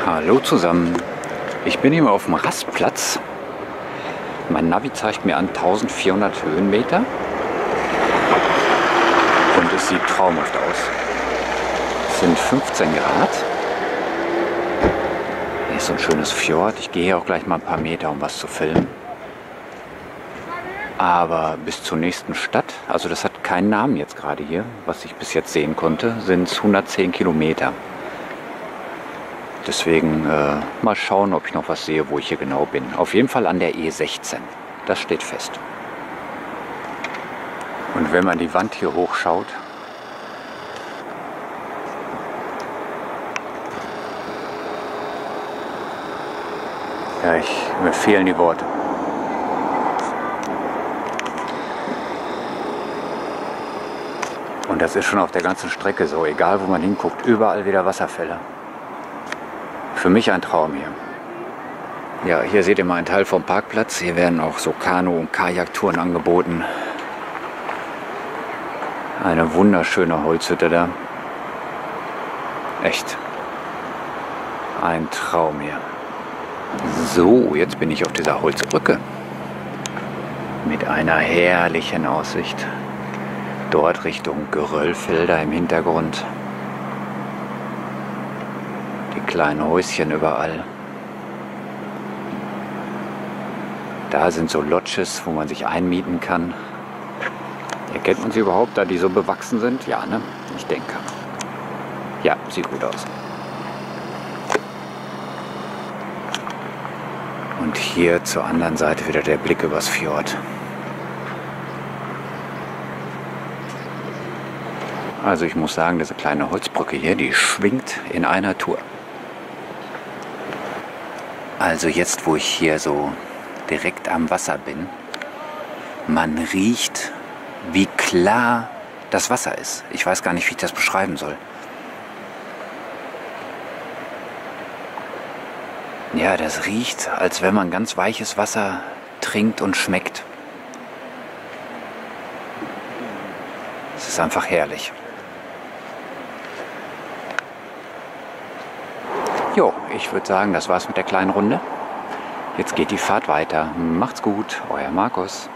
Hallo zusammen, ich bin hier auf dem Rastplatz. Mein Navi zeigt mir an 1400 Höhenmeter und es sieht traumhaft aus. Es sind 15 Grad. Hier ist so ein schönes Fjord. Ich gehe hier auch gleich mal ein paar Meter, um was zu filmen. Aber bis zur nächsten Stadt, also das hat keinen Namen jetzt gerade hier, was ich bis jetzt sehen konnte, sind es 110 Kilometer. Deswegen mal schauen, ob ich noch was sehe, wo ich hier genau bin. Auf jeden Fall an der E16. Das steht fest. Und wenn man die Wand hier hochschaut, ja, mir fehlen die Worte. Und das ist schon auf der ganzen Strecke so, egal wo man hinguckt, überall wieder Wasserfälle. Für mich ein Traum hier. Ja, hier seht ihr mal einen Teil vom Parkplatz. Hier werden auch so Kanu- und Kajaktouren angeboten. Eine wunderschöne Holzhütte da. Echt ein Traum hier. So, jetzt bin ich auf dieser Holzbrücke. Mit einer herrlichen Aussicht. Dort Richtung Geröllfelder im Hintergrund. Die kleinen Häuschen überall. Da sind so Lodges, wo man sich einmieten kann. Erkennt man sie überhaupt, da die so bewachsen sind? Ja, ne? Ich denke. Ja, sieht gut aus. Und hier zur anderen Seite wieder der Blick übers Fjord. Also ich muss sagen, diese kleine Holzbrücke hier, die schwingt in einer Tour. Also jetzt, wo ich hier so direkt am Wasser bin, man riecht, wie klar das Wasser ist. Ich weiß gar nicht, wie ich das beschreiben soll. Ja, das riecht, als wenn man ganz weiches Wasser trinkt und schmeckt. Es ist einfach herrlich. Jo, ich würde sagen, das war's mit der kleinen Runde. Jetzt geht die Fahrt weiter. Macht's gut, euer Markus.